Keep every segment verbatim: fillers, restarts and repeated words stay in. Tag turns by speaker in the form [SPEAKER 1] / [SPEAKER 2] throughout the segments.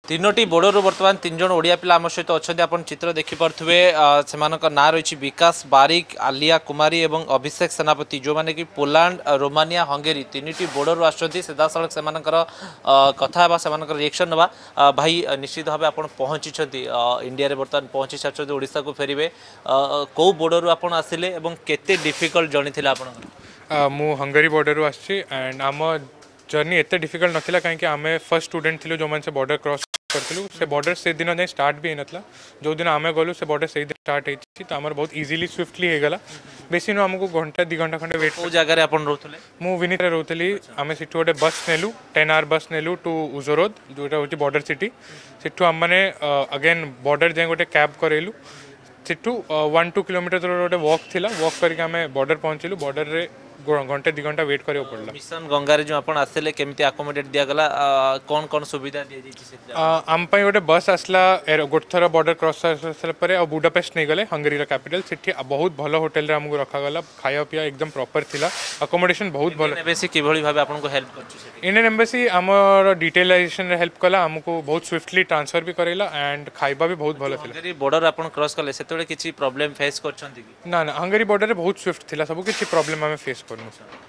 [SPEAKER 1] तीनोटी border बर्तमान तीन जन ओडिया पिला आम सहित अच्छा आप चित्र देखिपे से ना रही विकास बारिक आलिया कुमारी और अभिषेक सेनापति जो मैंने कि पोलैंड रोमानिया हंगेरी तीन बोर्डर आसती सीधा सड़क से कथा से रिएक्शन ना भाई निश्चित भाव आप पहुँची इंडिया बर्तमान पहुँची सारी ओडिशा को फेरवे कौ बोर्डर आप आसिले केते डिफिकल्ट जर्नी थी आप
[SPEAKER 2] मु हंगरी बॉर्डर आसी एंड आम जर्नी एत डिफिकल्ट नाला कहीं आम फर्स्ट स्टूडेंट थी जो मैंने बॉर्डर क्रॉस करूँ से बॉर्डर से दिन जाए स्टार्ट भी होता जो दिन आम गलु से बॉर्डर से दिन स्टार्ट होती तो आम बहुत इजिली स्विफ्टली हो गला बेसी नु आमको घंटा दी घंटा खंडे वेट
[SPEAKER 1] को जगह आप रोते
[SPEAKER 2] मु विनीत रोली आम से गोटे बस नेलु टेन आवर बस नेलु टू उजरोद जोटा हूँ बॉर्डर सिटी से आम मैंने अगेन बॉर्डर जाए गोटे कैब करेलु सेठू वन टू किलोमीटर गोटे वॉक थिला वॉक करके आम बॉर्डर पहुँचलु बॉर्डर रे घंटे दी घंटा वेट करियो पड़ला
[SPEAKER 1] मिशन गंगारे जो आपण आसले केमती अकोमोडेट दिया गला कौन कौन सुविधा दिया जाई से
[SPEAKER 2] आम पई गोटे बस आसला गोटे थर बॉर्डर क्रॉस आसला परे और बुडापेस्ट नहीं गले हंगरी कैपिटल सेठी बहुत भलो होटल रे हमको रखा गला खाया पिया एकदम प्रॉपर थिला अकोमोडेशन बहुत भलो
[SPEAKER 1] एम्बेसी किभली भाबे आपन को हेल्प करछु से
[SPEAKER 2] इंडियन एम्बेसी हमर डिटेलाइजेशन रे हेल्प कला हमको बहुत स्विफ्टली ट्रांसफर भी करेला एंड खाइबा भी बहुत भलो थिला
[SPEAKER 1] हंगरी बॉर्डर आपन क्रॉस करले सेतोले किछि प्रॉब्लम फेस करछंती कि
[SPEAKER 2] ना ना हंगरी बॉर्डर रे बहुत स्विफ्ट थिला सब किछि प्रॉब्लम हमें फेस करनु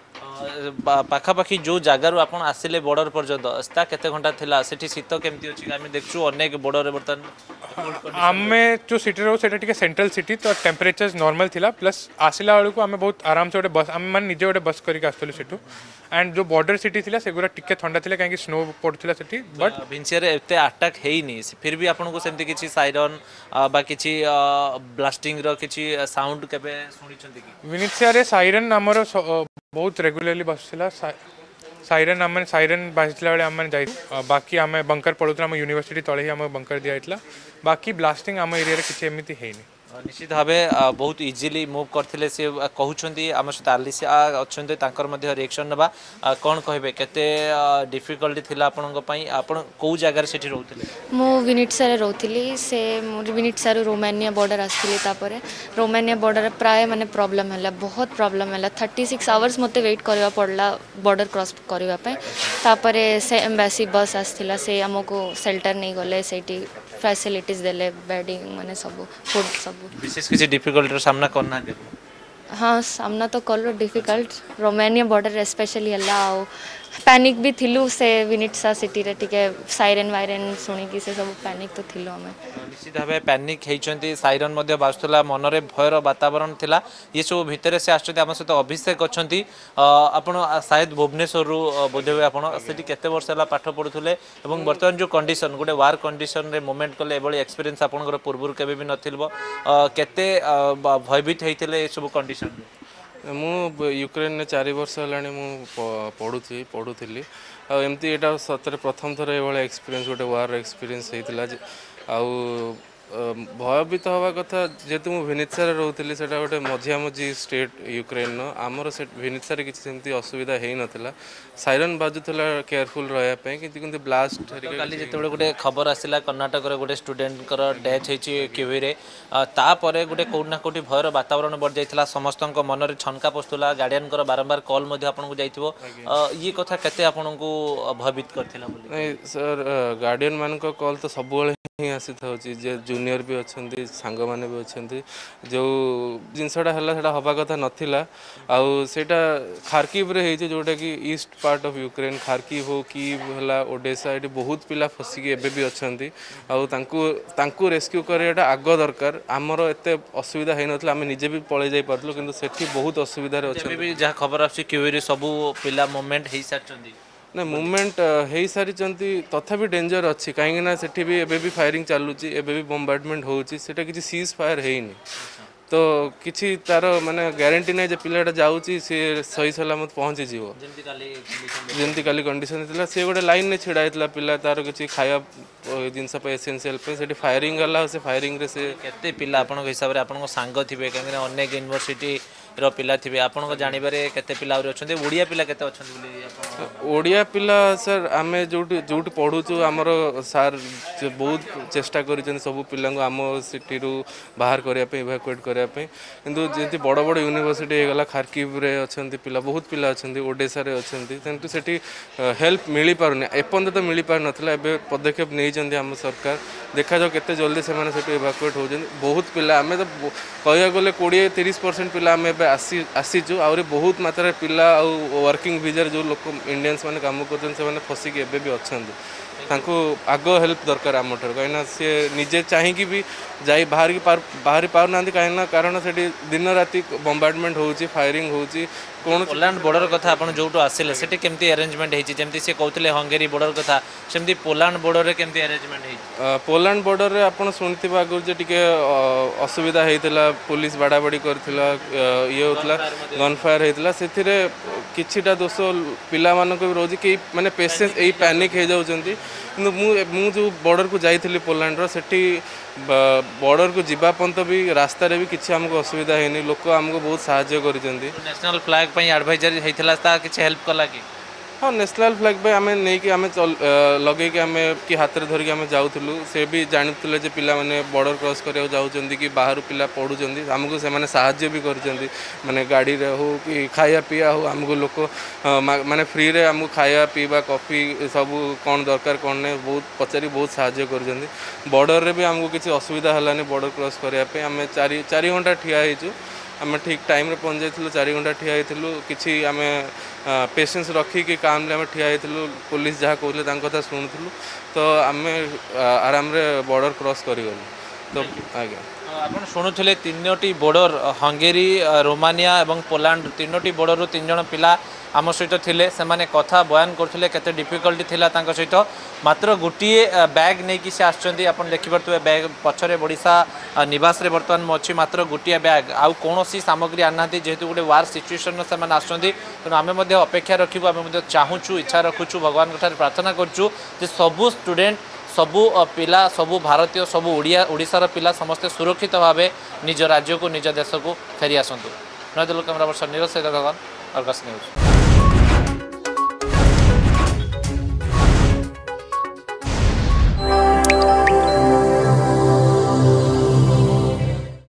[SPEAKER 1] पाखापाखि जो जगार आप आसिले बॉर्डर पर्यंत केते घंटा थिला सेठी शीत केमती अछि आमे देखछु अनेक बॉर्डर बर्तन
[SPEAKER 2] आमे जो सिटी रो सेटा टिके सेंट्रल सिटी तो टेम्परेचर नॉर्मल थिला प्लस आसिला वाला को आमे बहुत आराम से गोटे बस आमे मान निजे गोटे बस करके आस्तलु सेठू एंड जो बॉर्डर सिटी थिला सेगुरा टिके ठंडा थिला काहे कि स्नो पड़थिला सेठी बट
[SPEAKER 1] भिंसिया रे एते अटैक हेइनी फिर भी आपन को सेमती किछि साइरन बा किछि ब्लास्टिंग रो किछि साउंड केबे सुनि छथि कि
[SPEAKER 2] विनित्सिया रे साइरन हमरो बहुत रेगुलरली बसला साइरन आम साइरन बाजला बेले आम जाई बाकी आम बंकर पड़ूला आम यूनिवर्सिटी तले ही आम बंकर दिया बाकी ब्लास्टिंग आम एरिया किसी एमती है
[SPEAKER 1] निश्चित भाव बहुत इजिली मुव करते सी कहते आम सहित आलिसिया अच्छा रिएक्शन ना कौन कहे केते डिफिकल्टी थिला आपन आपन कौ जगह से रोते
[SPEAKER 3] मु विनिटसा रोली से विनिटसा रोमानिया बॉर्डर आसती रोमानिया बॉर्डर प्राय माने प्रॉब्लम है बहुत प्रॉब्लम है थर्टी सिक्स आवर्स मत वेट करवा पड़ला बॉर्डर क्रॉस करने से एम्बासी बस आसला से आमको सेल्टर नहीं गले से फैसिलिटीज देले बेडिंग माने सब फूड सब
[SPEAKER 1] विशेष किसी डिफिकल्ट सामना करना
[SPEAKER 3] हाँ सामना तो कल डिफिकल्ट रोमानिया बॉर्डर स्पेशली है पैनिक भी थिलु से विनिटसा सिटी रे टिके साइरन वायरन सुनिकी से सब पैनिक तो थिलु हमें
[SPEAKER 1] निश्चित भाव पैनिक होती साइरन बाजुला मनरे भयर वातावरण थिला ये सब भितर से आसते आम सहित अभिषेक अच्छा आपड़ शायद भुवनेश्वर बोधे हुए आपड़ी केते वर्ष है पाठ पढ़ुले और बर्तमान जो कंडीशन गोटे वार कंडीशन रे मोमेंट कले एभली एक्सपीरियंस आपंकर पूर्व केबे भी नथिलबो केते भयभीत होइतिले ए सब कंडीशन
[SPEAKER 4] मु यूक्रेन ने चार वर्ष है पढ़ुथी पढ़ुली आमती यहाँ सतरे प्रथम थर ये एक्सपीरियंस गोटे वार एक्सपीरियंस होता आउ भयभीत हवा कथा जेहेतु मुझे विनित्सा रोली से गोटे मझिया मझी स्टेट यूक्रेन आमर से विनित्सा किसी असुविधा हो नाला साइरन बाजुला केयरफुल रहा कि ब्लास्ट
[SPEAKER 1] काली जो गोटे खबर आसला कर्णाटक गोटे स्टूडेंट डेथ होती क्यूवी तापर गोटे कौटना कौटी भयर वातावरण बढ़ जाता समस्त मन में छनका पशुला गार्डियन बारंबार कल आपको जाइए ये कथा केते आपन को भयभीत करथिला बोली
[SPEAKER 4] सर गार्डियन मान कल तो सब ही आसी था जूनियर भी अच्छा सांग मैंने भी अच्छा जो जिनसटा है हवा कथा नाला आईटा खारकिव रे जोटा कि east part of Ukraine Kharkiv हो कीव है ओडेसा ये बहुत पिला फसिकी एबे भी अच्छा रेस्क्यू कराटा आग दरकार आमर एत असुविधा हो ना आम निजे भी पलि जाई पार्लु किंतु सेठी बहुत असुविधा अच्छा
[SPEAKER 1] जहाँ खबर आसी क्यूरी सब पिला मोमेंट हो सारी
[SPEAKER 4] ना मूवमेंट हो सारी तथापि डेंजर अच्छी कहीं सेठी भी एबे भी फायरिंग चलुची एबे भी बम्बार्डमेंट होची सेटा किसी सीज फायर हैनी तो किसी तार माने ग्यारंटी नहीं पिलाटा जाऊँगी सी सही सलामत पहुँची जीव जमती काली कंडीशन थी सी गोटे लाइन में छिड़ा होता पिला तार किसी खाया जिनस एसेंशियल से फायरिंग गला से फायरिंग रे से
[SPEAKER 1] केते पिला आपन हिसाब रे आपन सांग थिबे कहीं अनेक यूनिवर्सिटी रो पिला थिबे आपन को जानिबारे केते पिला और अछंती ओडिया पिला केते अछंती बोली आपन
[SPEAKER 4] ओडिया पिला सर आमे जोटी जोटी पढ़ुचु हमर सर बहुत चेष्टा करिछन सब पिला को आम सिटी रु बाहर करिया पे इवैक्यूएट करिया पे किंतु जेति बड़ बड़ यूनिवर्सिटी हे गला खारकीव रे अछंती पिला बहुत पिला अछंती ओडेसा रे अछंती किंतु सेठी हेल्प मिली पारुनी एपन तो मिली पार नथला एबे पदक्षेप नै जंदी हम सरकार देखा जाओ केते जल्दी से माने सेठी इवैक्यूएट हो जंदी बहुत पिला आमे तो कहया गले बीस तीस परसेंट पिला आमे एबे आसी आसीजु आउरी बहुत मात्रा पिला आ वर्किंग वीजा जो लोक इंडियंस माने काम करछन से माने फसी के एबे भी अछंती तांको आगो हेल्प दरकार आम ठर कहीं सी निजे चाहिए भी जाई बाहर की पार बाहर पार ना कहीं कारण से दिन राति बम्बार्डमेंट होची फायरिंग होची कौन
[SPEAKER 1] पोलैंड बॉर्डर कथा आपन जोटो आसिले सेठी केमती अरेंजमेंट हेची जेमती से कहतले हंगेरी बॉर्डर कथा सेमती पोलैंड बॉर्डर रे केमती अरेंजमेंट हेची
[SPEAKER 4] पोलैंड बॉर्डर रे आपन सुनथिबा आगु जे टिके असुविधा हेतिला पुलिस बाड़ा बाड़ी करथिला ये होतला गन फायर हेतिला सेथिरे किछिटा दोष पिला मानको भी रोजी कि माने पेशेंस एई पैनिक हे जाउचंती किंतु मु मु जो बॉर्डर को जाइथिली पोलैंड रो सेठी बॉर्डर को जीवा पंत भी रास्ता रे भी किछि हमको असुविधा हेनी लोक हमको बहुत सहायता करिसंती
[SPEAKER 1] नेशनल फ्लैग पई एडवाइजर हेतिला ता किछि हेल्प कला कि
[SPEAKER 4] हाँ नेशनल फ्लैग पे आम नहीं कि आम लगे कि आम कि हाथ में धरिकी आम जाऊँ से भी जानते जे पिला माने बॉर्डर क्रॉस करा जाऊँ कि बाहर पिला पढ़ुं आमको से साहाय्य भी कर माने गाड़ी रे हो कि खाया पीया हो आमको लोक माने फ्री रे आमको खाया पीवा कॉफी सब कौन दरकार कौन नहीं बहुत पचारि बहुत साहाय्य कर बॉर्डर रे भी आमको किसी असुविधा है बॉर्डर क्रॉस करने आम चारि चारि घंटा ठिया होइछु आम ठीक टाइम रे पहुँच जाइलु चारि घंटा ठिया होइलु किछि आम पेशेंस रखिकी काम आम ठिया होइलु पुलिस जहाँ कहले कथा शुणुलु तो आम आराम रे बॉर्डर क्रॉस करिगलु तो आज्ञा
[SPEAKER 1] आपण शुणुले तीनोटी बॉर्डर हंगेरी रोमानिया एवं पोलैंड तीनोटी बॉर्डर तीन जन पिला आम सहित थिले से माने कथा बयान करथिले केते डिफिकल्टी थिला तांका सहित मात्र गोटिए बैग नहीं कि से आछंती आपण देखि परतुए बैग पछरे बडिसा निवास रे वर्तमान मछि मात्र गोटिए बैग आउ कोनोसी सामग्री आनाती जेहेतु गोटे वार सिचुएशन से माने आछंती त आमे मध्ये अपेक्षा रखिबो आमे मध्ये चाहूछु इच्छा रखुछु भगवान कठार प्रार्थना करछु जे सबु स्टूडेंट सबु पिला सबु भारतीय सबु ओडिया ओडिसार पिला समस्ते सुरक्षित भाव निज राज्य को निज देश को फेरी आसतु नयदल कैमरा पर्सन नीरज सहित गगन अर्गस न्यूज।